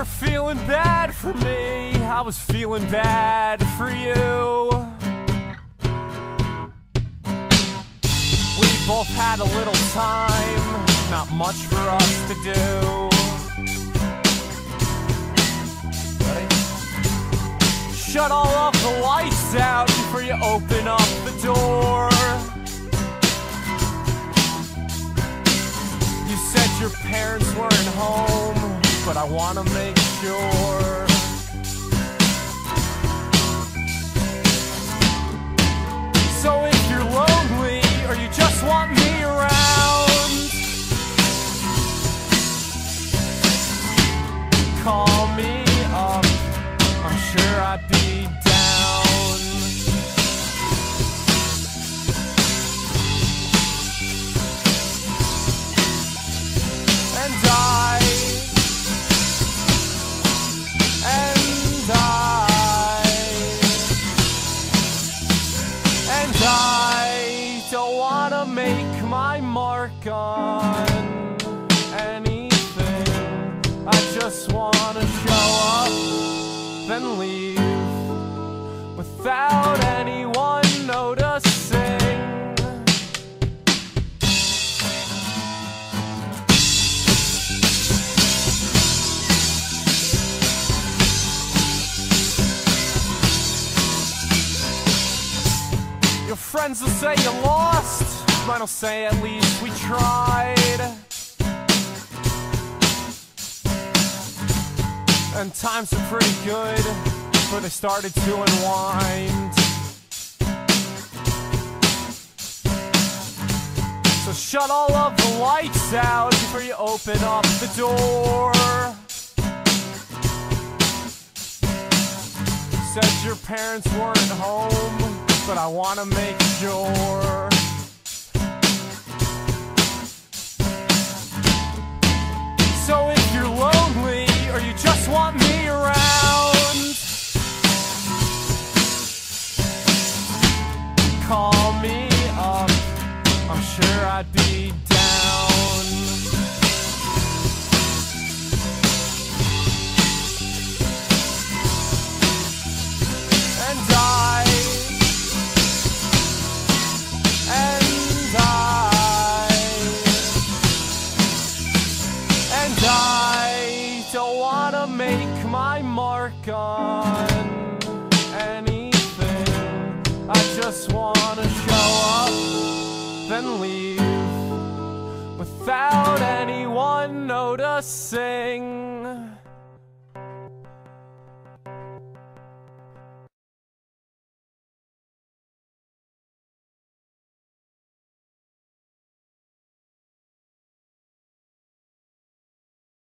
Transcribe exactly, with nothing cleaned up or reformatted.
feeling bad for me, I was feeling bad for you. We both had a little time, not much for us to do. Ready? Shut all of the lights out before you open up the door. You said your parents weren't home, but I wanna make sure. So if you're lonely or you just want me around, call me up, I'm sure I'd be down. And I And I, and I don't wanna make my mark on anything. I just wanna show up, then leave, without anyone noticing. Your friends will say you lost, mine will say at least we tried. And times are pretty good before they started to unwind. So shut all of the lights out before you open up the door. Said your parents weren't home, but I wanna make sure. So if you're lonely or you just want me around, call me up, I'm sure I'd be down. And I And I, and I don't wanna make my mark on anything. I just wanna show up, then leave, without anyone noticing.